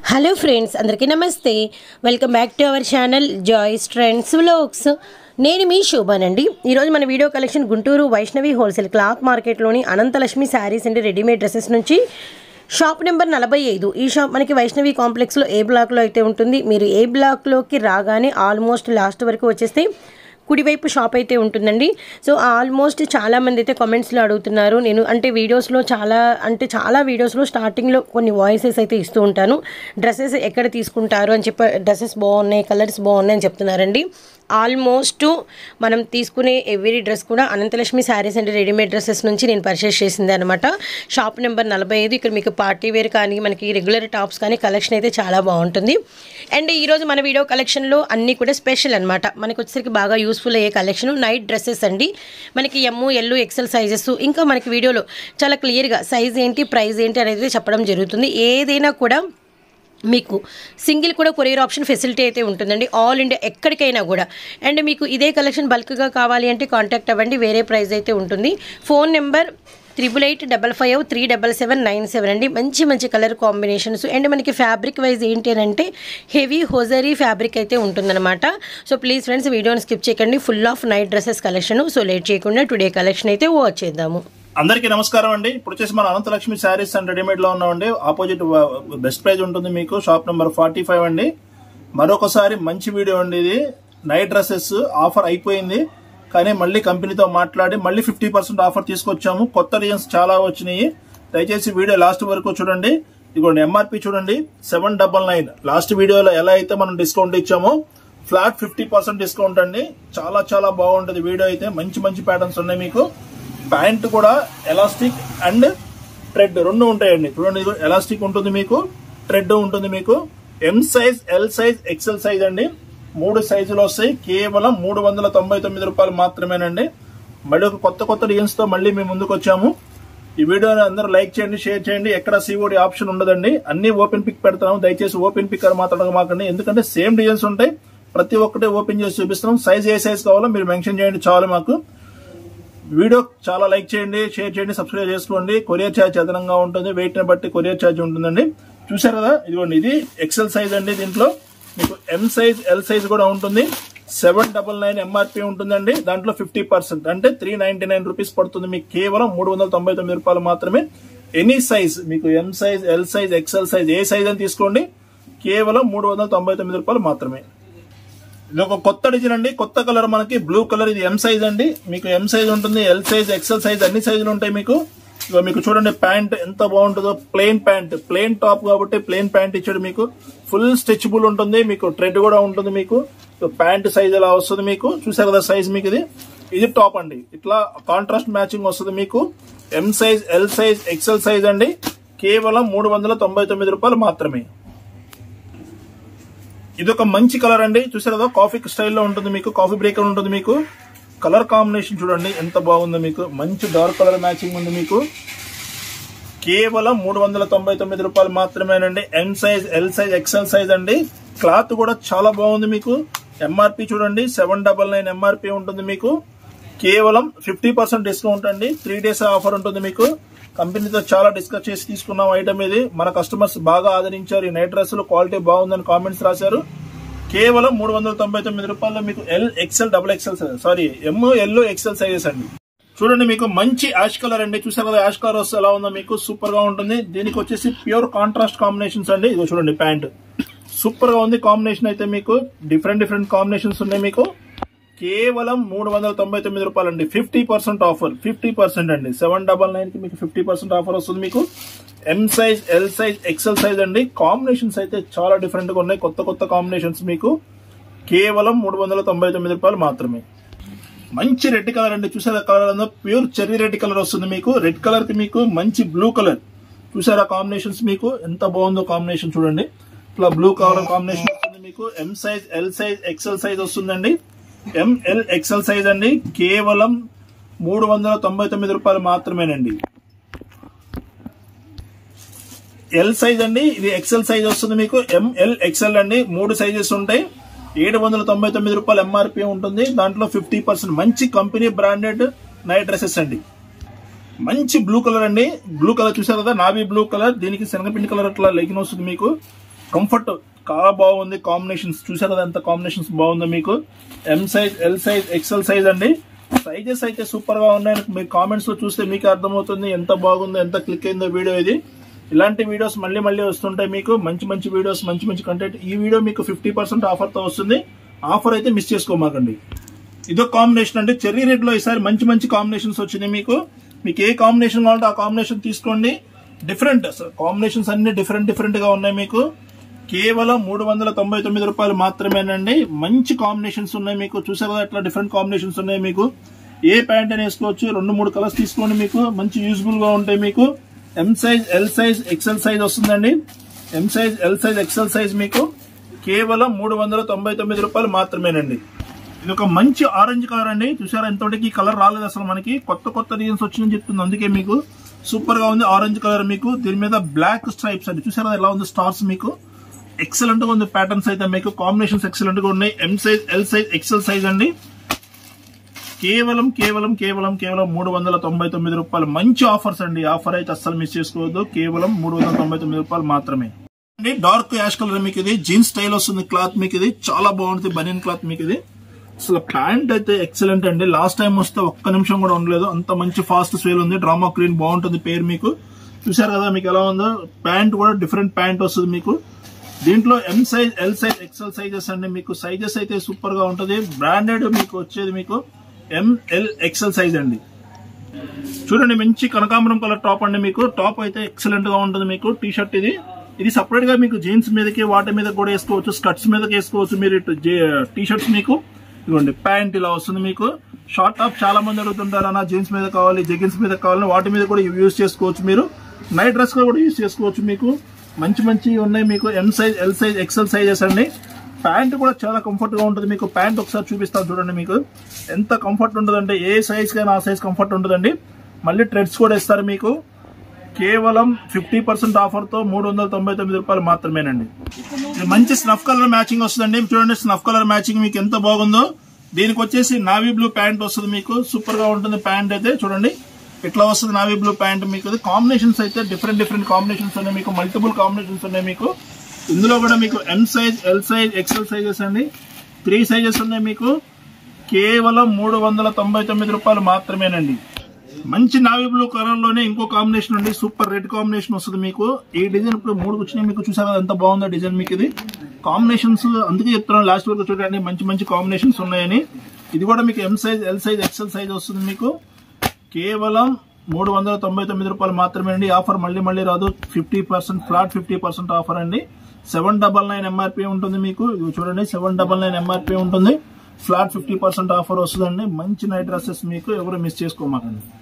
Hello friends, అందరికీ నమస్తే. Welcome back to our channel joys trends vlogs. నేను మీ శోభానండి. ఈరోజు మన video collection Guntur Vaishnavi wholesale cloth మార్కెట్లోని Ananthalakshmi sarees and readymade dresses నుంచి షాప్ నెంబర్ 45. ఈ షాప్ మనకి వైష్ణవి కాంప్లెక్స్లో ఏ బ్లాక్లో అయితే ఉంటుంది. మీరు ఏ బ్లాక్లోకి రాగానే ఆల్మోస్ట్ లాస్ట్ వరకు వచ్చేస్తే కుడివైపు షాప్ అయితే ఉంటుందండి. సో ఆల్మోస్ట్ చాలామంది అయితే కామెంట్స్లో అడుగుతున్నారు. నేను వీడియోస్లో చాలా వీడియోస్లో స్టార్టింగ్లో కొన్ని వాయిసెస్ అయితే ఇస్తూ ఉంటాను. డ్రెస్సెస్ ఎక్కడ తీసుకుంటారు అని చెప్పి, డ్రెస్సెస్ బాగున్నాయి, కలర్స్ బాగున్నాయి అని చెప్తున్నారండి. ఆల్మోస్ట్ మనం తీసుకునే ఎవ్రీ డ్రెస్ కూడా Ananthalakshmi sarees and readymade dresses నుంచి నేను పర్చేస్ చేసింది అనమాట. Shop number 45. ఇక్కడ మీకు పార్టీ వేర్ కానీ మనకి రెగ్యులర్ టాప్స్ కానీ కలెక్షన్ అయితే చాలా బాగుంటుంది. అండ్ ఈరోజు మన వీడియో కలెక్షన్లో అన్నీ కూడా స్పెషల్ అనమాట. మనకి వచ్చేసరికి బాగా యూస్ఫుల్ అయ్యే కలెక్షన్ నైట్ డ్రెస్సెస్ అండి. మనకి ఎమ్, ఎల్, ఎక్సెల్ సైజెస్, ఇంకా మనకి వీడియోలో చాలా క్లియర్గా సైజ్ ఏంటి, ప్రైస్ ఏంటి అనేది చెప్పడం జరుగుతుంది. ఏదైనా కూడా మీకు సింగిల్ కూడా కొరియర్ ఆప్షన్ ఫెసిలిటీ అయితే ఉంటుందండి, ఆల్ ఇండియా ఎక్కడికైనా కూడా. అండ్ మీకు ఇదే కలెక్షన్ బల్క్గా కావాలి అంటే కాంటాక్ట్ అవ్వండి, వేరే ప్రైస్ అయితే ఉంటుంది. ఫోన్ నెంబర్ 8885537797 అండి. మంచి మంచి కలర్ కాంబినేషన్స్. అండ్ మనకి ఫ్యాబ్రిక్ వైజ్ ఏంటి అంటే హెవీ హోజరీ ఫ్యాబ్రిక్ అయితే ఉంటుందన్నమాట. సో ప్లీజ్ ఫ్రెండ్స్, వీడియోని స్కిప్ చేయకండి. Full of night dresses collection. So late చేయకుండా టుడే కలెక్షన్ అయితే వాచ్ చేద్దాము. అందరికీ నమస్కారం అండి. ఇప్పుడు వచ్చేసి మన అనంతలక్ష్మి శారీస్ అండ్ రెడీమేడ్ లో ఉన్నామండి. ఆపోజిట్ బెస్ట్ ప్రైజ్ ఉంటుంది మీకు. షాప్ నెంబర్ 45 అండి. మరొకసారి మంచి వీడియో అండి ఇది. నైట్ డ్రెస్సెస్ ఆఫర్ అయిపోయింది, కానీ మళ్ళీ కంపెనీతో మాట్లాడి మళ్ళీ 50% ఆఫర్ తీసుకొచ్చాము. కొత్త డిజైన్స్ చాలా వచ్చినాయి. దయచేసి వీడియో లాస్ట్ వరకు చూడండి. ఇదిగోండి ఎంఆర్పి చూడండి 799. లాస్ట్ వీడియోలో ఎలా అయితే మనం డిస్కౌంట్ ఇచ్చామో ఫ్లాట్ 50% డిస్కౌంట్ అండి. చాలా చాలా బాగుంటుంది వీడియో అయితే. మంచి మంచి ప్యాటర్న్స్ ఉన్నాయి మీకు. ప్యాంట్ కూడా ఎలాస్టిక్ అండ్ థ్రెడ్ రెండు ఉంటాయండి. చూడండి, ఎలాస్టిక్ ఉంటుంది మీకు, థ్రెడ్ ఉంటుంది మీకు. M size, L size, XL size అండి. 3 సైజులు వస్తాయి. కేవలం 399 రూపాయలు మాత్రమేనండి. మళ్ళీ ఒక కొత్త డిజైన్స్ తో మళ్ళీ మేము ముందుకు వచ్చాము. ఈ వీడియోని అందరూ లైక్ చేయండి, షేర్ చేయండి. ఎక్కడ సిఓడి ఆప్షన్ ఉండదండి. అన్ని ఓపెన్ పిక్ పెడతాము. దయచేసి ఓపెన్ పిక్ మాత్రం మాకండి, ఎందుకంటే సేమ్ డిజైన్స్ ఉంటాయి. ప్రతి ఒక్కటి ఓపెన్ చేసి చూపిస్తున్నాం. సైజ్ ఏ సైజ్ కావాలో మీరు మెన్షన్ చేయండి చాలు మాకు. వీడియో చాలా లైక్ చేయండి, షేర్ చేయండి, సబ్స్క్రైబ్ చేసుకోండి. కొరియర్ ఛార్జ్ అదనంగా ఉంటుంది. వెయిట్ ని బట్టి కొరియర్ ఛార్జ్ ఉంటుందండి. చూసారు కదా, ఇదిగోండి ఇది ఎక్సెల్ సైజ్ అండి. దీంట్లో మీకు ఎం సైజ్, ఎల్ సైజ్ కూడా ఉంటుంది. 799 ఎంఆర్పి ఉంటుందండి. దాంట్లో 50% అంటే 399 రూపీస్ పడుతుంది మీకు. కేవలం 399 రూపాయలు మాత్రమే. ఎనీ సైజ్ మీకు M size, L size, XL size ఏ సైజ్ అని తీసుకోండి. కేవలం 399 రూపాయలు మాత్రమే. ఇది ఒక కొత్త డిజైన్ అండి. కొత్త కలర్ మనకి బ్లూ కలర్. ఇది ఎం సైజ్ అండి. మీకు ఎం సైజ్ ఉంటుంది, ఎల్ సైజ్, ఎక్సెల్ సైజ్ అన్ని సైజులు ఉంటాయి మీకు. ఇక మీకు చూడండి ప్యాంట్ ఎంత బాగుంటుందో. ప్లెయిన్ ప్యాంట్, ప్లెయిన్ టాప్ కాబట్టి ప్లెయిన్ ప్యాంట్ ఇచ్చాడు మీకు. ఫుల్ స్ట్రెచబుల్ ఉంటుంది మీకు. థ్రెడ్ కూడా ఉంటుంది మీకు. ప్యాంట్ సైజ్ ఎలా వస్తుంది మీకు. చూసారు కదా సైజ్ మీకు. ఇది టాప్ అండి. ఇట్లా కాంట్రాస్ట్ మ్యాచింగ్ వస్తుంది మీకు. M size, L size, XL size అండి. కేవలం 399 రూపాయలు మాత్రమే. ఇది ఒక మంచి కలర్ అండి. చూసారు కదా, కాఫీ స్టైల్లో ఉంటుంది మీకు. కాఫీ బ్రేకర్ ఉంటుంది మీకు. కలర్ కాంబినేషన్ చూడండి ఎంత బాగుందో మీకు. మంచి డార్క్ కలర్ మ్యాచింగ్ ఉంది మీకు. కేవలం 399 రూపాయలు మాత్రమేనండి. M size, L size, XL size అండి. క్లాత్ కూడా చాలా బాగుంది మీకు. ఎంఆర్పి చూడండి 799 ఎంఆర్పి ఉంటుంది మీకు. కేవలం 50% డిస్కౌంట్ అండి. 3 days ఆఫర్ ఉంటుంది మీకు. కంపెనీతో చాలా డిస్కస్ చేసి తీసుకున్నాం ఐటమ్ ఇది. మన కస్టమర్స్ బాగా ఆదరించారు. ఈ నైట్ డ్రెస్ క్వాలిటీ బాగుందని కామెంట్స్ రాశారు. కేవలం 399 రూపాయల్లో మీకు L, XL, double XL, sorry M, L, XL sizes అండి. చూడండి మీకు మంచి యాష్ కలర్ అండి. చూసారు కదా యాష్ కలర్ వస్తే ఎలా ఉందో మీకు. సూపర్ గా ఉంటుంది. దీనికి వచ్చేసి ప్యూర్ కాంట్రాస్ట్ కాంబినేషన్స్ అండి. ఇదిగో చూడండి ప్యాంట్ సూపర్ గా ఉంది. కాంబినేషన్ అయితే మీకు డిఫరెంట్ కాంబినేషన్స్ ఉన్నాయి మీకు. కేవలం 399 రూపాయలు అండి. 50% ఆఫర్. 50% అండి. 799 కి మీకు 50% ఆఫర్ వస్తుంది మీకు. M size, L size, XL size అండి. కాంబినేషన్స్ అయితే చాలా డిఫరెంట్ గా ఉన్నాయి. కొత్త కాంబినేషన్స్ మీకు. కేవలం 399 రూపాయలు మాత్రమే. మంచి రెడ్ కలర్ అండి. చూసారా కలర్ అంతా ప్యూర్ చెర్రీ రెడ్ కలర్ వస్తుంది మీకు. రెడ్ కలర్ కి మీకు మంచి బ్లూ కలర్. చూసారా కాంబినేషన్స్ మీకు ఎంత బాగుందో కాంబినేషన్ చూడండి. ఇట్లా బ్లూ కలర్ కాంబినేషన్ వస్తుంది మీకు. M size, L size, XL size వస్తుందండి. ఎం, ఎల్, ఎక్సెల్ సైజ్ అండి. కేవలం 399 రూపాయలు మాత్రమేనండి. ఎల్ సైజ్ అండి. ఇది ఎక్సెల్ సైజ్ వస్తుంది మీకు. ఎం, ఎల్, ఎక్సెల్ అండి. 3 సైజెస్ ఉంటాయి. 799 రూపాయలు ఎంఆర్పి ఉంటుంది. దాంట్లో 50% మంచి కంపెనీ బ్రాండెడ్ నైట్ డ్రెస్సెస్ అండి. మంచి బ్లూ కలర్ అండి. బ్లూ కలర్ చూసారు కదా, నావీ బ్లూ కలర్. దీనికి శనగపిండి కలర్ అట్లా లెగిన్ వస్తుంది మీకు. కంఫర్ట్ చాలా బాగుంది. కాంబినేషన్స్ చూసారు కదా ఎంత కాంబినేషన్స్ బాగుందో మీకు. M size, L size, XL size అండి. సైజెస్ అయితే సూపర్ గా ఉన్నాయి. మీరు కామెంట్స్ లో చూస్తే మీకు అర్థమవుతుంది ఎంత బాగుందో, ఎంత క్లిక్ అయిందో వీడియో ఇది. ఇలాంటి వీడియోస్ మళ్ళీ మళ్ళీ వస్తుంటాయి మీకు. మంచి మంచి వీడియోస్, మంచి మంచి కంటెంట్. ఈ వీడియో మీకు 50% ఆఫర్ తో వస్తుంది. ఆఫర్ అయితే మిస్ చేసుకోమాకండి. ఇదో కాంబినేషన్ అండి. చెర్రీ రెడ్ లో ఈసారి మంచి మంచి కాంబినేషన్స్ వచ్చినాయి మీకు. మీకు ఏ కాంబినేషన్ కావాలంటే ఆ కాంబినేషన్ తీసుకోండి. డిఫరెంట్ కాంబినేషన్స్ అన్ని డిఫరెంట్ గా ఉన్నాయి మీకు. కేవలం 399 రూపాయలు మాత్రమేనండి. మంచి కాంబినేషన్స్ ఉన్నాయి మీకు. చూసారు కదా ఎట్లా డిఫరెంట్ కాంబినేషన్స్ ఉన్నాయి మీకు. ఏ ప్యాంట్ అని వేసుకోవచ్చు. 2-3 కలర్స్ తీసుకోండి మీకు. మంచి యూజ్ఫుల్ గా ఉంటాయి మీకు. M size, L size, XL size వస్తుందండి. M size, L size, XL size మీకు కేవలం 399 రూపాయలు మాత్రమేనండి. ఇది ఒక మంచి ఆరెంజ్ కలర్ అండి. చూసారా ఎంతటికి ఈ కలర్ రాలేదు అసలు మనకి. కొత్త డిజైన్స్ వచ్చిందని చెప్తుంది. అందుకే మీకు సూపర్ గా ఉంది ఆరెంజ్ కలర్ మీకు. దీని మీద బ్లాక్ స్ట్రైప్స్ అండి. చూసారా ఎలా ఉంది స్టార్స్ మీకు. ఎక్సలెంట్ గా ఉంది ప్యాటర్న్స్ అయితే మీకు. కాంబినేషన్స్ ఎక్సలెంట్ గా ఉన్నాయి. M size, L size, XL size అండి. కేవలం 399 రూపాయలు. మంచి ఆఫర్స్ అండి. ఆఫర్ అయితే అస్సలు మిస్ చేసుకోవద్దు. కేవలం 399 రూపాయలు మాత్రమే అండి. డార్క్ యాష్ కలర్ మీకు. ఇది జీన్స్ స్టైల్ వస్తుంది క్లాత్ మీకు. ఇది చాలా బాగుంటుంది. బనియన్ క్లాత్ మీకు. ఇది అసలు ప్యాంట్ అయితే ఎక్సలెంట్ అండి. లాస్ట్ టైం వస్తే ఒక్క నిమిషం కూడా ఉండలేదు. అంత మంచి ఫాస్ట్ సేల్ ఉంది. డ్రామా క్రీన్ బాగుంటుంది పేరు మీకు. చూసారు కదా మీకు ఎలా ఉందో. ప్యాంట్ కూడా డిఫరెంట్ ప్యాంట్ వస్తుంది మీకు. దీంట్లో M size, L size, XL sizes అండి మీకు. సైజెస్ అయితే సూపర్ గా ఉంటుంది. బ్రాండెడ్ మీకు వచ్చేది మీకు ఎం, ఎల్, ఎక్సెల్ సైజ్ అండి. చూడండి మంచి కనకాంబరం కలర్ టాప్ అండి మీకు. టాప్ అయితే ఎక్సలెంట్ గా ఉంటుంది మీకు. టీ షర్ట్ ఇది సపరేట్ గా మీకు జీన్స్ మీదకి వాటి మీద కూడా వేసుకోవచ్చు. స్కర్ట్స్ మీదకి వేసుకోవచ్చు మీరు. టీ షర్ట్స్ మీకు ఇవ్వండి. ప్యాంట్ ఇలా వస్తుంది మీకు. షార్ట్ టాప్ చాలా మంది అడుగుతుంటారు అన్న జీన్స్ మీద కావాలి, జెగిన్స్ మీద కావాలి. వాటి మీద కూడా యూజ్ చేసుకోవచ్చు మీరు. నైట్ డ్రెస్ గా కూడా యూజ్ చేసుకోవచ్చు మీకు. మంచి ఉన్నాయి మీకు. M size, L size, XL sizes అండి. ప్యాంట్ కూడా చాలా కంఫర్ట్ గా ఉంటుంది మీకు. ప్యాంట్ ఒకసారి చూపిస్తాను చూడండి మీకు ఎంత కంఫర్ట్ ఉంటుందంటే ఏ సైజ్ కైనా ఆ సైజ్ కంఫర్ట్ ఉంటుందండి. మళ్ళీ థ్రెడ్స్ కూడా ఇస్తారు మీకు. కేవలం 50% ఆఫర్ తో 399 రూపాయలు మాత్రమేనండి. మంచి స్నఫ్ కలర్ మ్యాచింగ్ వస్తుందండి. చూడండి స్నఫ్ కలర్ మ్యాచింగ్ మీకు ఎంత బాగుందో. దీనికి వచ్చేసి నావీ బ్లూ ప్యాంట్ వస్తుంది మీకు. సూపర్ గా ఉంటుంది ప్యాంట్ అయితే. చూడండి ఇట్లా వస్తుంది నావీ బ్లూ ప్యాంట్ మీకు. కాంబినేషన్స్ అయితే డిఫరెంట్ కాంబినేషన్స్ ఉన్నాయి మీకు. మల్టిపుల్ కాంబినేషన్స్ ఉన్నాయి మీకు. ఇందులో కూడా మీకు M size, L size, XL sizes అండి. 3 సైజెస్ ఉన్నాయి మీకు. కేవలం 399 రూపాయలు మాత్రమేనండి. మంచి నావీ బ్లూ కలర్ లోనే ఇంకో కాంబినేషన్ అండి. సూపర్ రెడ్ కాంబినేషన్ వస్తుంది మీకు. ఈ డిజైన్ ఇప్పుడు 3 వచ్చినాయి మీకు. చూసారా ఎంత బాగుందో డిజైన్ మీకు. ఇది కాంబినేషన్స్ అందుకే చెప్తున్నాను లాస్ట్ వరకు చూడండి. మంచి కాంబినేషన్స్ ఉన్నాయని. ఇది కూడా మీకు M size, L size, XL size వస్తుంది మీకు. కేవలం 399 రూపాయలు మాత్రమే అండి. ఆఫర్ మళ్ళీ రాదు. 50% ఫ్లాట్ 50% ఆఫర్ అండి. 799 ఎంఆర్పీ ఉంటుంది మీకు. చూడండి 799 ఎంఆర్పీ ఉంటుంది. ఫ్లాట్ 50% ఆఫర్ వస్తుందండి. మంచి నైట్ డ్రెస్సెస్ మీకు. ఎవరు మిస్ చేసుకోమాకండి.